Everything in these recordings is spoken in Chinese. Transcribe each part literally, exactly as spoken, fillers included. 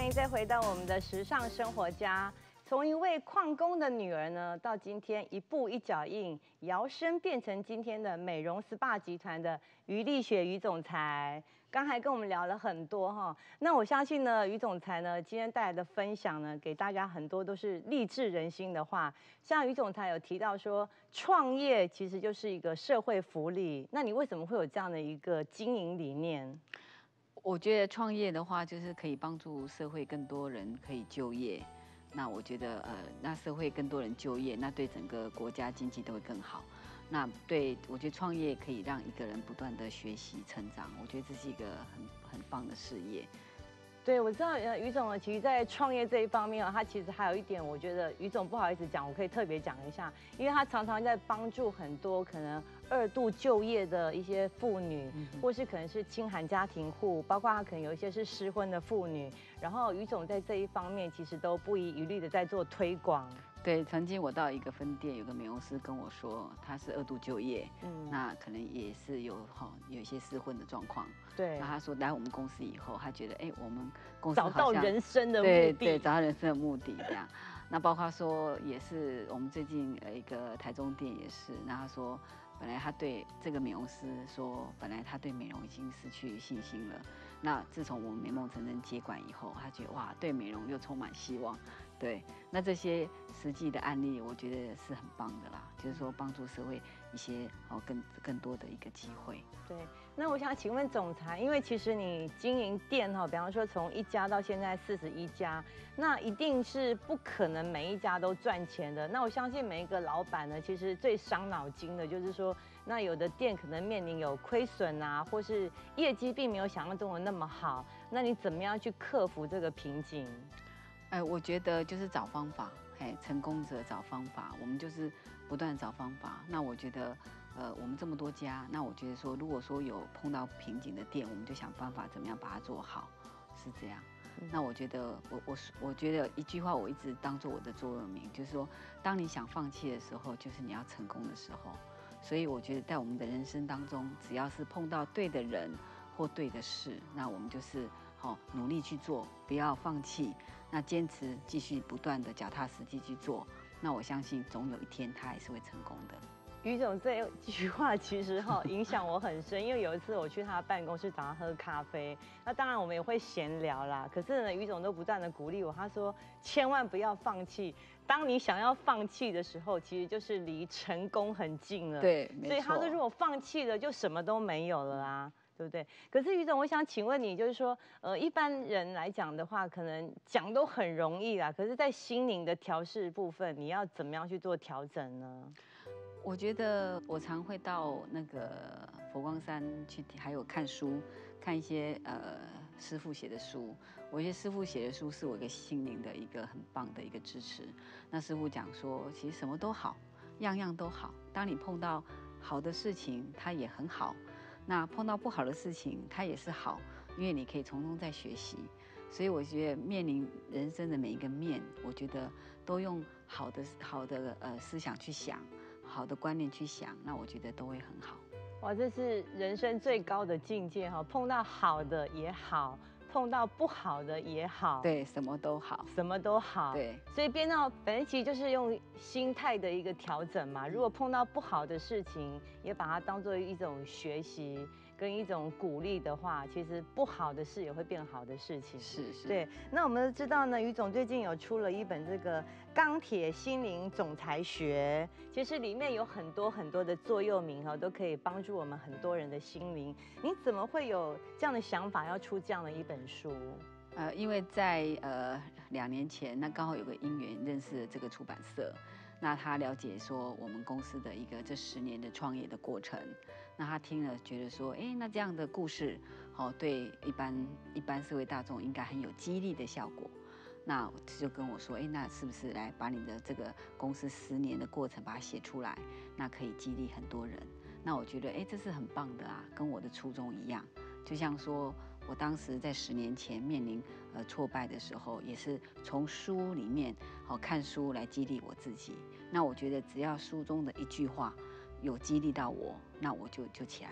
迎再回到我们的时尚生活家。从一位矿工的女儿呢，到今天一步一脚印，摇身变成今天的美容 S P A 集团的于丽雪于总裁。刚才跟我们聊了很多哈，那我相信呢，于总裁呢今天带来的分享呢，给大家很多都是励志人心的话。像于总裁有提到说，创业其实就是一个社会福利。那你为什么会有这样的一个经营理念？ 我觉得创业的话，就是可以帮助社会更多人可以就业。那我觉得，呃，那社会更多人就业，那对整个国家经济都会更好。那对我觉得创业可以让一个人不断的学习成长，我觉得这是一个很很棒的事业。 对，我知道，呃，于总呢，其实，在创业这一方面啊，他其实还有一点，我觉得于总不好意思讲，我可以特别讲一下，因为他常常在帮助很多可能二度就业的一些妇女，嗯、或是可能是清寒家庭户，包括他可能有一些是失婚的妇女，然后于总在这一方面其实都不遗余力的在做推广。 对，曾经我到一个分店，有个美容师跟我说，他是二度就业，嗯，那可能也是有哈有一些失婚的状况。 对， 那他说来我们公司以后，他觉得哎，我们公司找到人生的目的， 对对，找到人生的目的这样。那包括说也是我们最近呃一个台中店也是，那他说本来他对这个美容师说，本来他对美容已经失去信心了。那自从我们美梦成真接管以后，他觉得哇，对美容又充满希望。对，那这些实际的案例，我觉得是很棒的啦，就是说帮助社会一些哦更更多的一个机会。 对，那我想请问总裁，因为其实你经营店哈，比方说从一家到现在四十一家，那一定是不可能每一家都赚钱的。那我相信每一个老板呢，其实最伤脑筋的就是说，那有的店可能面临有亏损啊，或是业绩并没有想象中的那么好，那你怎么样去克服这个瓶颈？ 哎，我觉得就是找方法，哎，成功者找方法，我们就是不断找方法。那我觉得，呃，我们这么多家，那我觉得说，如果说有碰到瓶颈的店，我们就想办法怎么样把它做好，是这样。嗯、那我觉得，我我我觉得一句话我一直当做我的座右铭，就是说，当你想放弃的时候，就是你要成功的时候。所以我觉得，在我们的人生当中，只要是碰到对的人或对的事，那我们就是好努力去做，不要放弃。那坚持继续不断的脚踏实地去做，那我相信总有一天他还是会成功的。 于总这句话其实哈影响我很深，因为有一次我去他办公室找他喝咖啡，那当然我们也会闲聊啦。可是呢，于总都不断的鼓励我，他说千万不要放弃。当你想要放弃的时候，其实就是离成功很近了。 对，没错。 所以他说如果放弃了，就什么都没有了啊。对不对？可是于总，我想请问你，就是说，呃，一般人来讲的话，可能讲都很容易啦，可是，在心灵的调试部分，你要怎么样去做调整呢？ 我觉得我常会到那个佛光山去，还有看书，看一些呃师父写的书。我觉得师父写的书是我一个心灵的一个很棒的一个支持。那师父讲说，其实什么都好，样样都好。当你碰到好的事情，它也很好。那碰到不好的事情，它也是好，因为你可以从中再学习。所以我觉得面临人生的每一个面，我觉得都用好的好的呃思想去想，好的观念去想，那我觉得都会很好。 哇，这是人生最高的境界哈！碰到好的也好，碰到不好的也好， 对，什么都好， 什么都好。 对， 所以变到反正其实就是用心态的一个调整嘛。如果碰到不好的事情，也把它当做一种学习跟一种鼓励的话，其实不好的事也会变好的事情。 是是。 对，那我们知道呢，于总最近有出了一本这个《钢铁心灵总裁学》，其实里面有很多很多的座右铭哈，都可以帮助我们很多人的心灵。你怎么会有这样的想法，要出这样的一本书？ 呃，因为在呃两年前，那刚好有个因缘认识了这个出版社，那他了解说我们公司的一个这十年的创业的过程，那他听了觉得说，哎，那这样的故事，好、哦、对一般一般社会大众应该很有激励的效果。那就跟我说，哎，那是不是来把你的这个公司十年的过程把它写出来，那可以激励很多人。那我觉得，哎，这是很棒的啊，跟我的初衷一样。就像说我当时在十年前面临呃挫败的时候，也是从书里面好、哦、看书来激励我自己。那我觉得只要书中的一句话有激励到我，那我就就起来了。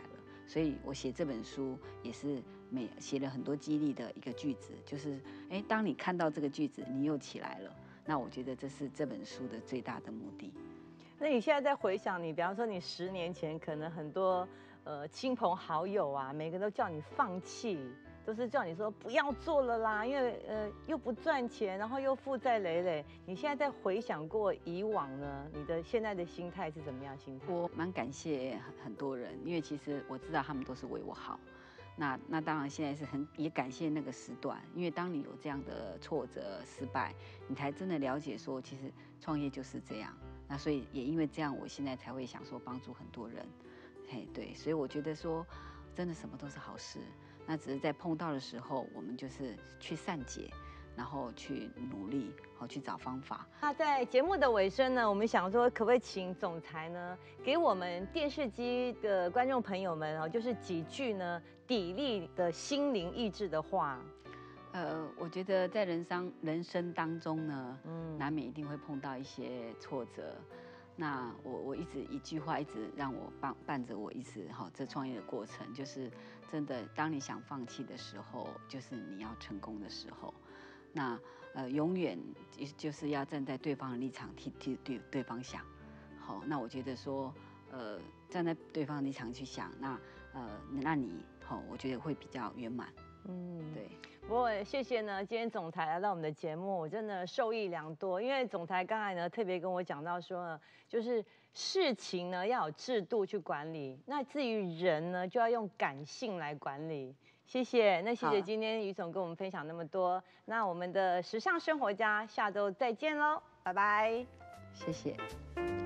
所以我写这本书也是每写了很多激励的一个句子，就是哎，当你看到这个句子，你又起来了。那我觉得这是这本书的最大的目的。 那你现在在回想你，比方说你十年前可能很多呃亲朋好友啊，每个都叫你放弃，都是叫你说不要做了啦，因为呃又不赚钱，然后又负债累累。你现在在回想过以往呢，你的现在的心态是怎么样心态？ 我蛮感谢很很多人，因为其实我知道他们都是为我好。那那当然现在是很也感谢那个时段，因为当你有这样的挫折失败，你才真的了解说，其实创业就是这样。那所以也因为这样，我现在才会想说帮助很多人。嘿，对，所以我觉得说，真的什么都是好事。那只是在碰到的时候，我们就是去善解，然后去努力，好去找方法。 那在节目的尾声呢，我们想说，可不可以请总裁呢，给我们电视机的观众朋友们哦，就是几句呢砥砺的心灵意志的话。 呃，我觉得在人生人生当中呢， 嗯， 难免一定会碰到一些挫折。那我我一直一句话一直让我伴伴着我一直哈，这创业的过程就是真的，当你想放弃的时候，就是你要成功的时候。那呃，永远就是要站在对方的立场替替对对方想。好，那我觉得说，呃，站在对方的立场去想，那呃，那你好，我觉得会比较圆满。嗯，对。 不过谢谢呢，今天总裁来到我们的节目，我真的受益良多。因为总裁刚才呢特别跟我讲到说呢，就是事情呢要有制度去管理，那至于人呢就要用感性来管理。谢谢，那谢谢今天于总跟我们分享那么多。那我们的时尚生活家下周再见喽，拜拜， 谢谢。